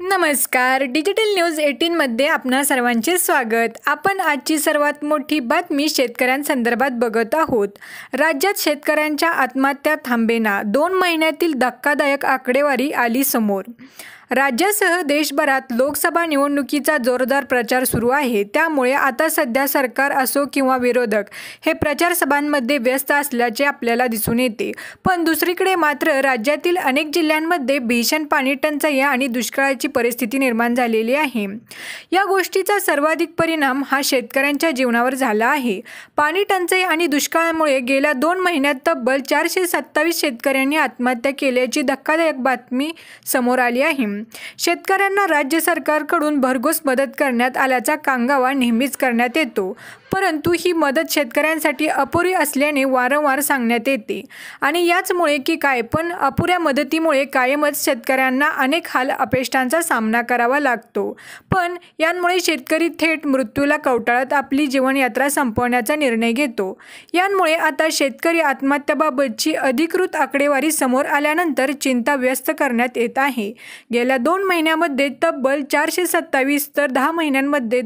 नमस्कार. Digital news 18 मध्ये आपणा सर्वांचे स्वागत. आपण आजची सर्वात मोठी बातमी शेतकऱ्यांसंदर्भात बघत आहोत. राज्यात शेतकऱ्यांच्या आत्महत्या थांबेना. 2 महिन्यातील धक्कादायक आकडेवारी आली समोर. राज्यासह देशभरात लोकसभा निवडणुकीचा जोरदार प्रचार सुरू आहे. त्यामुळे आता सध्या सरकार असो किंवा विरोधक हे प्रचार सभांमध्ये व्यस्त असल्याचे आपल्याला दिसून येते. पण दुसरीकडे मात्र राज्यातील अनेक जिल्ह्यांमध्ये भीषण पाणी टंचाई आणि दुष्काळाची परिस्थिती निर्माण झालेली आहे. या गोष्टीचा सर्वाधिक परिणाम हा शेतकऱ्यांच्या जीवनावर झाला आहे. पाणी टंचाई आणि दुष्काळामुळे गेल्या 2 महिन्यात तब्बल 427 शेतकऱ्यांनी आत्महत्या केल्याची धक्कादायक बातमी समोर आली आहे. शेतकऱ्यांना राज्य सरकारकडून भरघोस मदत करण्यात आल्याचा कांगावा नेहमीच करण्यात येतो, परंतु ही मदत शेतकऱ्यांसाठी अपुरी असल्याने वारंवार सांगण्यात येते. आणि याचमुळे की काय, पण अपुऱ्या मदतीमुळे कायमच शेतकऱ्यांना अनेक हाल अपेष्टांचा सामना करावा लागतो. पण यांमुळे शेतकरी थेट मृत्यूला कवटाळत आपली जीवनयात्रा संपवण्याचा निर्णय घेतो. यामुळे आता शेतकरी आत्महत्याबाबतची अधिकृत आकडेवारी समोर आल्यानंतर चिंता व्यक्त करण्यात येत आहे. गेल्या 2 महिन्यांमध्ये तब्बल 427 तर 10 महिन्यांमध्ये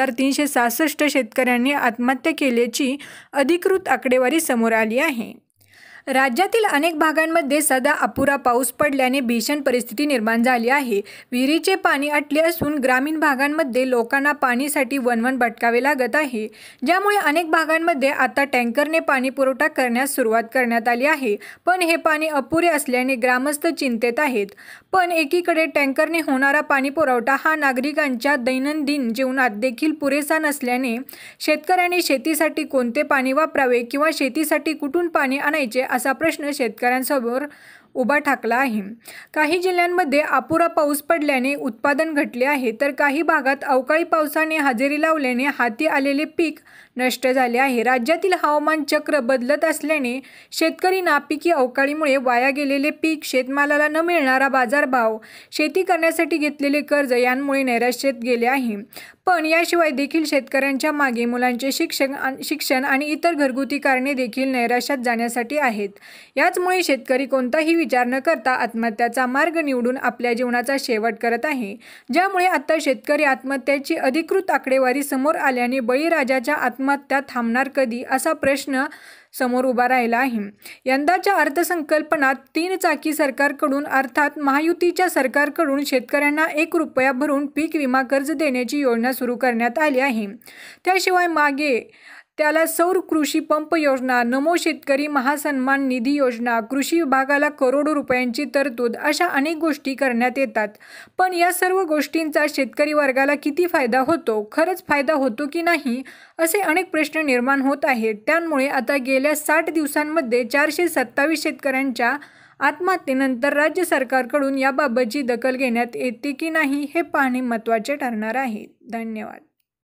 2366 शेतकऱ्यांनी आत्महत्या केल्याची अधिकृत आकडेवारी समोर आली आहे. राज्यातील अनेक भागांमध्ये सध्या अपुरा पाऊस पडल्याने भीषण परिस्थिती निर्माण झाली आहे. विहिरीचे पाणी आटले असून ग्रामीण भागांमध्ये लोकांना पाणीसाठी वणवण भटकावे लागत आहे. ज्यामुळे अनेक भागांमध्ये आता टँकरने पाणी पुरवठा करण्यास सुरुवात करण्यात आली आहे. पण हे पाणी अपुरे असल्याने ग्रामस्थ चिंतेत आहेत. पण एकीकडे टँकरने होणारा पाणी पुरवठा हा नागरिकांच्या दैनंदिन जीवनात देखील पुरेसा नसल्याने शेतकऱ्यांनी शेतीसाठी कोणते पाणी वापरावे किंवा शेतीसाठी कुठून पाणी आणायचे असा प्रश्न शेतकऱ्यांसमोर उभा ठाकला आहे. काही जिल्ह्यांमध्ये अपुरा पाऊस पडल्याने उत्पादन घटले आहे, तर काही भागात अवकाळी पावसाने हजेरी लावल्याने हाती आलेले पीक नष्ट झाले आहे. राज्यातील हवामान चक्र बदलत असल्याने शेतकरी नापिकी अवकाळीमुळे वाया गेलेले पीक, शेतमालाला न मिळणारा बाजारभाव, शेती करण्यासाठी घेतलेले कर्ज यांमुळे नैराश्यात गेले आहे. पण याशिवाय देखील शेतकऱ्यांच्या मागे मुलांचे शिक्षण आणि इतर घरगुती कारणे देखील नैराश्यात जाण्यासाठी आहेत. याचमुळे शेतकरी कोणताही विचार न करता आत्महत्याचा मार्ग निवडून आपल्या जीवनाचा शेवट करत आहे. ज्यामुळे आता शेतकरी आत्महत्याची अधिकृत आकडेवारी समोर आल्याने बळीराजाच्या आत्महत्या थांबणार कधी असा प्रश्न समोर उभा राहिला आहे. यंदाच्या अर्थसंकल्पनात 3 चाकी सरकारकडून अर्थात महायुतीच्या सरकारकडून शेतकऱ्यांना 1 रुपया भरून पीक विमा कर्ज देण्याची योजना सुरू करण्यात आली आहे. त्याशिवाय मागे त्याला सौर कृषी पंप योजना, नमो शेतकरी महासन्मान निधी योजना, कृषी विभागाला करोडो रुपयांची तरतूद अशा अनेक गोष्टी करण्यात येतात. पण या सर्व गोष्टींचा शेतकरी वर्गाला किती फायदा होतो, खरंच फायदा होतो की नाही असे अनेक प्रश्न निर्माण होत आहेत. त्यामुळे आता गेल्या 60 दिवसांमध्ये 427 शेतकऱ्यांच्या आत्महत्येनंतर राज्य सरकारकडून याबाबतची दखल घेण्यात येते की नाही हे पाहणे महत्त्वाचे ठरणार आहे. धन्यवाद.